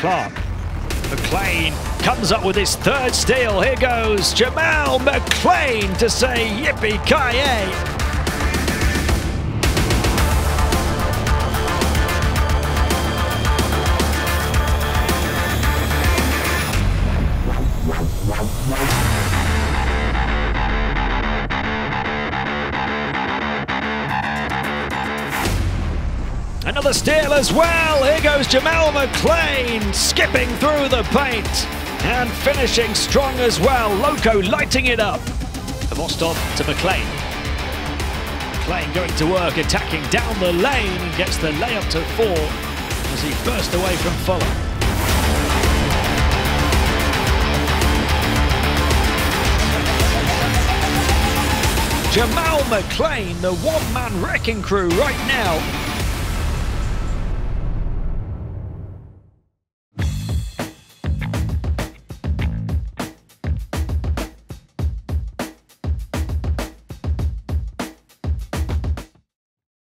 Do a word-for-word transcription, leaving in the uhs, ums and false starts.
Clark. McLean comes up with his third steal. Here goes Jamel McLean to say yippee-ki-yay. Another steal as well. Here goes Jamel McLean skipping through the paint and finishing strong as well. Loco lighting it up. Vostov to McLean. McLean going to work, attacking down the lane and gets the layup to four as he burst away from Fuller. Jamel McLean, the one-man wrecking crew right now.